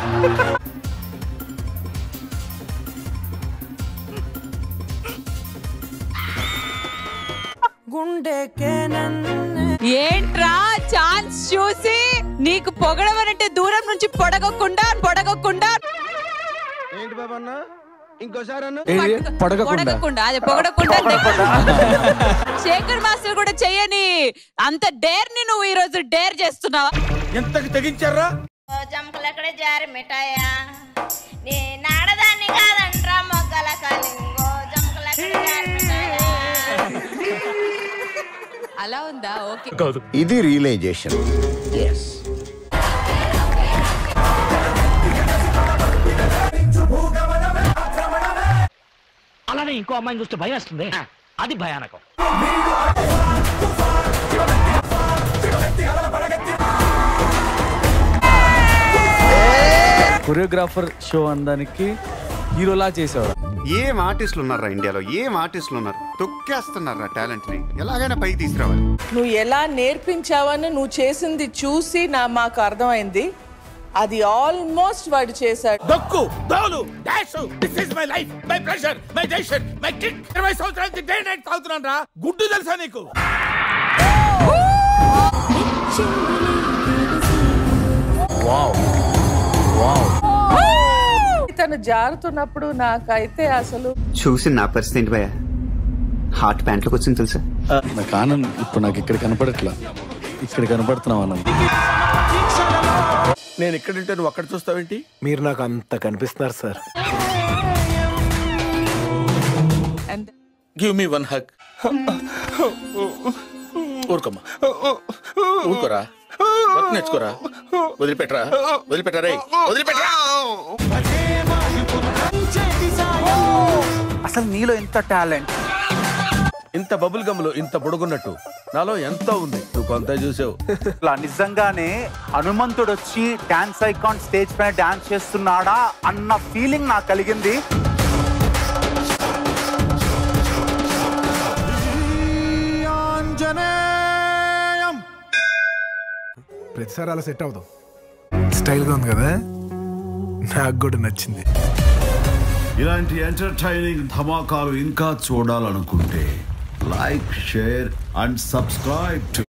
ఏంట్రా ఛాన్స్ చూసి నీకు పొగడవనంటే దూరం నుంచి పొడగకుండా ఏంటి బాబన్న ఇంకోసారి పొడగకుండా అదే పొగడకుండా శేఖర్ మాస్టర్ కూడా చెయ్యని అంత డేర్ ని నువ్వు ఈ రోజు డేర్ చేస్తున్నావా? ఎంతకి తెగించారా? జంపలక్కడే జారి మిఠాయా నీ నాడదాన్ని కాదంట్రా మొగ్గల కలింగో జంపలక్కడే జారి మిఠాయా. అలా ఉందా? ఓకే, ఇది రియలైజేషన్. అలానే ఇంకో అమ్మాయిని చూస్తే భయం వస్తుంది, అది భయానకం. కొరియోగ్రాఫర్ షో అందానికి హీరోలా చేసేవాడు. ఏం ఆర్టిస్టులు ఉన్నారా ఇండియాలో, ఏం ఆర్టిస్టులు ఉన్నారు, తొక్కేస్తున్నారా టాలెంట్ ని, ఎలాగైనా పైకి తీసుకురావాలి. నువ్వు ఎలా నేర్పించావని నువ్వు చేసింది చూసి మాకు అర్థమైంది. అది ఆల్మోస్ట్ వాడు చేశాడు. దక్కు దోలు డాష్ this is my life, my pressure, my decision, my kick. 20 సంవత్సరాల డే నైట్ తాగుతున్నాను రా. గుడ్డు తెలుసా నీకు? తను జారుతున్నప్పుడు నాకైతే అసలు చూసి నా పరిస్థితి ఏంటి భయ, హార్ట్ ప్యాంట్లోకి వచ్చింది తెలుసా? నాకు ఆనంద్ ఇప్పుడు నాకు ఇక్కడ కనపడట్లా, ఇక్కడ కనపడుతున్నావు ఆనంద్. నేను ఎక్కడుంటే నువ్వు అక్కడ చూస్తావేంటి? మీరు నాకు అంత కనిపిస్తున్నారు sir. Give me one hug. ఊరుకోమ్మా, ఊరుకోరా, నేర్చుకోరా, వదిలిపెట్టరా, వదిలిపెట్టరా, వదిలిపెట్టరా. అసలు నీలో ఎంత టాలెంట్, ఇంత బబుల్ గమ్ లో ఇంత పొడుగున్నట్టు నాలో ఎంత ఉంది, నువ్వు కొంత చూసావు. నిజంగానే హనుమంతుడు వచ్చి డాన్స్ ఐకాన్ స్టేజ్ పైన డాన్స్ చేస్తున్నాడా అన్న ఫీలింగ్ నాకు కలిగింది. ప్రతిసారి అలా సెట్ అవుతాం. స్టైల్ గా ఉంది కదా, నాకు కూడా నచ్చింది. ఇలాంటి ఎంటర్టైనింగ్ ధమాకాలు ఇంకా చూడాలనుకుంటే లైక్, షేర్ అండ్ సబ్స్క్రైబ్.